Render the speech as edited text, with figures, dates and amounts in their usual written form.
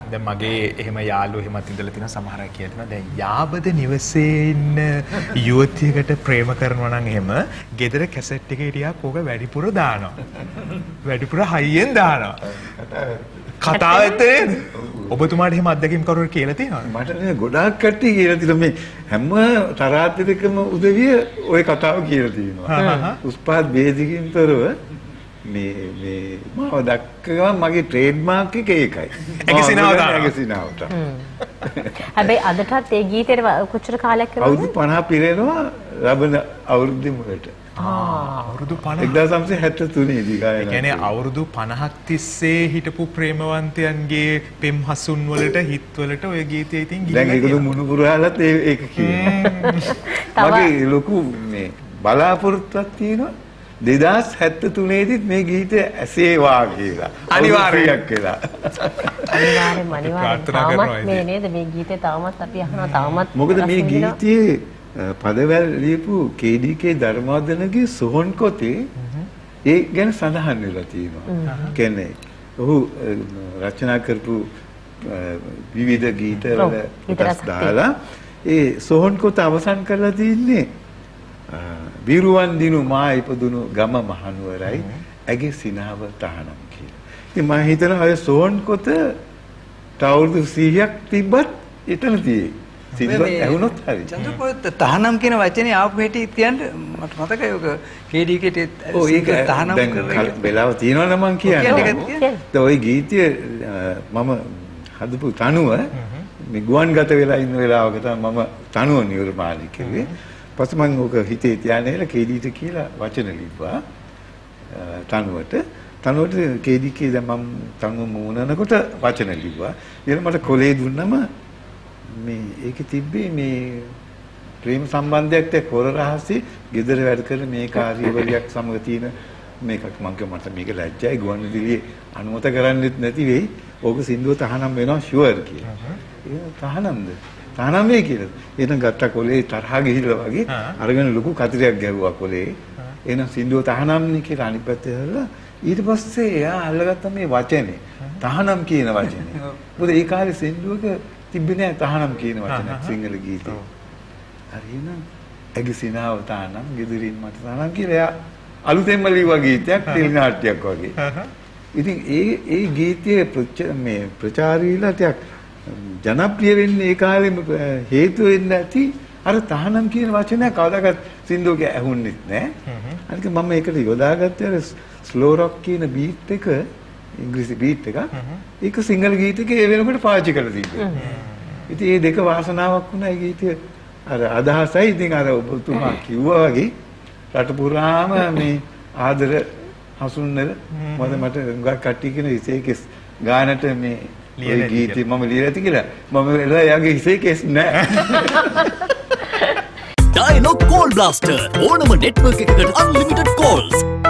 දැන් මගේ එහෙම යාළුවෝ එහෙමත් ඉඳලා තියෙන සමහර අය කියනවා දැන් යාබද නිවසේ ඉන්න යුවතියකට ප්‍රේම කරනවා නම් එහෙම ගෙදර කැසට් එකේ ටිකක් ඕක වැඩිපුර දානවා. වැඩිපුර හයියෙන් දානවා. කතාව ඇත්තේ ඔබතුමාට එහෙම අත්දැකීම් කරුවෝ කියලා තියෙනවද? මට නේ ගොඩාක් කට්ටිය කියලා තියෙනවා මේ හැම තරාතිරකම උදවිය ওই කතාව කියලා තියෙනවා. උස්පාත් බේදිකින් තොරව මේ මාව දැක්කම මගේ ට්‍රේඩ් මාක් එක ඒකයි. ඇගසිනාවට. හැබැයි අදටත් ඒ ගීතේට කොච්චර කාලයක් කරනවද? අවුරුදු 50 පිරෙනවා ලබන අවුරුද්දේ මුලට. අවුරුදු 50 1973 දී ගායනා. ඒ කියන්නේ අවුරුදු 50ක් තිස්සේ හිටපු ප්‍රේමවන්තයන්ගේ පෙම් හසුන් වලට හිත් වලට ඔය ගීතය ඉතින් ගිහින් දැන් ඒකද මුණුපුරාලත් ඒක කියනවා. මගේ ලොකු මේ බලාපොරොත්තුවක් තියෙනවා 2073 දීත් මේ ගීතය ඇසේවා කියලා. අනිවාර්යයක් කියලා. අනිවාර්යයෙන්ම තාමත් මේ නේද මේ ගීතේ තාමත් අපි අහනවා තාමත්. මොකද මේ ගීතයේ පදවැල් ලියපු KDK ධර්මවර්ධනගේ සොහොන් කොටේ ඒ ගැන සඳහන් වෙලා තියෙනවා. කියන්නේ ඔහු රචනා කරපු විවිධ ගීතවල කොටස් දාලා ඒ සොහොන් කොට අවසන් කරලා තින්නේ විරුවන් දිනු මා ඉපදුණු ගම මහනුවරයි ඇගේ සිනාව තහනම් කියලා. ඉතින් මම හිතනවා අය සොහොන් කොට අවුරුදු 100ක් තිබ්බත් එතන තියෙයි. සිද්දත් ඇහුනොත් හරි. චන්ද්‍රපොත් තහනම් කියන වචනේ ආපු හැටි කියන්න මට මතකයි ඔක KDKට ඒක තහනම් වෙලාව තියෙනවනේ මම කියන්නේ. ඔය ගීතය මම හදපු තනුව මේ ගුවන්ගත වෙලා ඉන්න වෙලාවක තමයි මම තනුව නිර්මාණය කළේ. පස්සේ මම ඔක හිතේ තියාගෙන ඉල KDට කියලා වචන ලිව්වා තනුවට. තනුවට KDK දැන් මම තනුව මූණනකොට වචන ලිව්වා. ඊළඟ මට කොලේ දුන්නම මේ ඒකේ තිබ්බේ මේ ප්‍රේම සම්බන්ධයක් තේ කොර රහසේ ගෙදර වැඩ කරන මේ කාර්යවලියක් සමග තියෙන මේකක් මම මට මේක ලැජ්ජයි ගුවන්විදුලියේ අනුමත කරන්නෙත් නැති වෙයි. ඕක සින්දුව තහනම් වෙනවා ෂුවර් කියලා. ඒක තහනම්ද? තහනම් වෙයි කියලා. එහෙනම් ගත්ත කොලේ තරහා ගිහිල්ලා වගේ අරගෙන ලොකු කතරයක් ගැහුවා කොලේ. එහෙනම් සින්දුව තහනම්නේ කියලා අනිත් පැත්තේ හරලා ඊට පස්සේ එයා අල්ලගත්ත මේ වචනේ තහනම් කියන වචනේ. මොකද ඒ කාලේ සින්දුවක තිබ්බේ නෑ තහනම් කියන වචනයක් සිංහල ගීතේ. හරිනම් ඇගසිනාව තහනම් ගෙදරින් මට තහනම් කියලා එයා අලුතෙන්ම ලිව්වා ගීතයක් තෙල් නාට්‍යයක් වගේ. ඉතින් ඒ ගීතයේ මේ ප්‍රචාරීලා ටිකක් ජනප්‍රිය වෙන්නේ ඒ කාලෙම හේතු වෙන්නේ නැති අර තහනම් කියන වචනය කවදාකවත් සින්දුවක ඇහුන්නෙත් නෑ. අනික මම ඒකට යොදාගත්තේ අර ස්ලෝ රොක් කියන බීට් එක ඉංග්‍රීසි බීට් එක. ඒක සිංහල ගීතකේ ඒ වෙනකොට පාවිච්චි කරලා තිබ්බේ. ඉතින් මේ දෙක වාසනාවක් වුණා ඒ ගීතය අර අදහසයි ඉතින් අර ඔබතුමා කිව්වා වගේ රට පුරාම මේ ආදර හසුන්නල මට ගා කට්ටිය කියන ඉසේකස් ගානට මේ ඔය ගීතේ මම ලියලා ඇති කියලා මම එලා යාගේ ඉසේකස් නෑ. Dialog Call Blaster ඕනම network එකකට unlimited calls